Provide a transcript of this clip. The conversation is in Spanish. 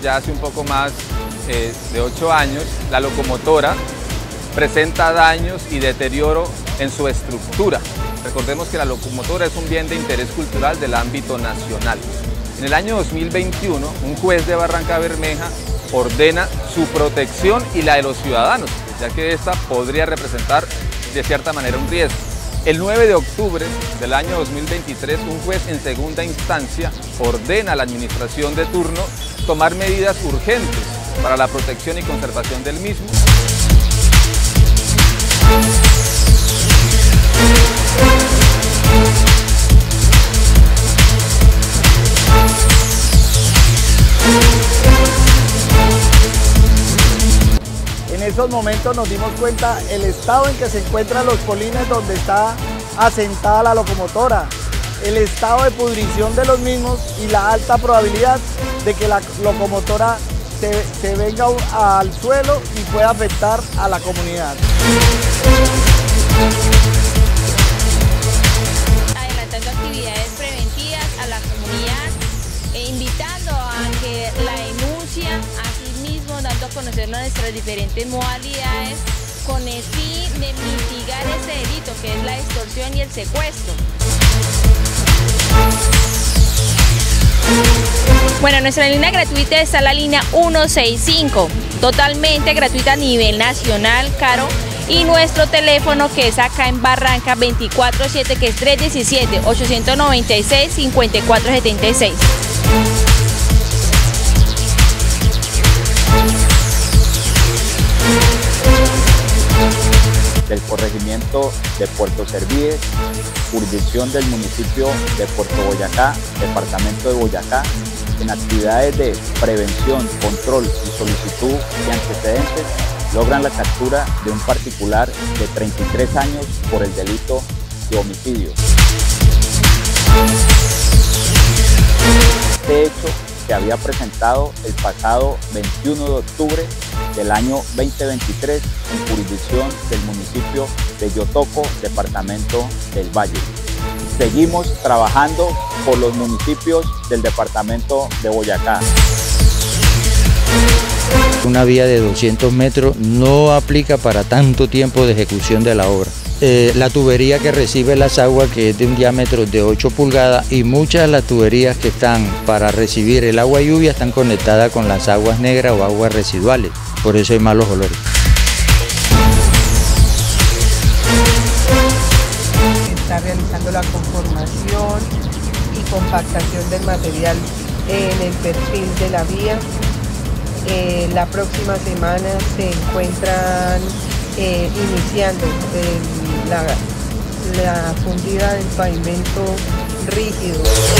ya hace un poco más de 8 años, la locomotora presenta daños y deterioro en su estructura. Recordemos que la locomotora es un bien de interés cultural del ámbito nacional. En el año 2021, un juez de Barranca Bermeja ordena su protección y la de los ciudadanos, ya que esta podría representar de cierta manera un riesgo. El 9 de octubre del año 2023, un juez en segunda instancia ordena a la administración de turno tomar medidas urgentes para la protección y conservación del mismo. En esos momentos nos dimos cuenta el estado en que se encuentran los polines donde está asentada la locomotora, el estado de pudrición de los mismos y la alta probabilidad de que la locomotora se venga al suelo y pueda afectar a la comunidad. Adelantando actividades preventivas a la comunidad e invitando a que la denuncia, asimismo dando a conocer nuestras diferentes modalidades con el fin de mitigar este delito que es la extorsión y el secuestro. Bueno, nuestra línea gratuita está la línea 165, totalmente gratuita a nivel nacional, Caro, y nuestro teléfono que es acá en Barranca 24/7, que es 317-896-5476. Del corregimiento de Puerto Servides, jurisdicción del municipio de Puerto Boyacá, departamento de Boyacá, en actividades de prevención, control y solicitud de antecedentes, logran la captura de un particular de 33 años por el delito de homicidio. Este hecho se había presentado el pasado 21 de octubre del año 2023 en jurisdicción del municipio de Yotoco, departamento del Valle. Seguimos trabajando por los municipios del departamento de Boyacá. Una vía de 200 metros no aplica para tanto tiempo de ejecución de la obra. La tubería que recibe las aguas, que es de un diámetro de 8 pulgadas, y muchas de las tuberías que están para recibir el agua lluvia están conectadas con las aguas negras o aguas residuales, por eso hay malos olores. Está realizando la conformación y compactación del material en el perfil de la vía. La próxima semana se encuentran iniciando la fundida del pavimento rígido.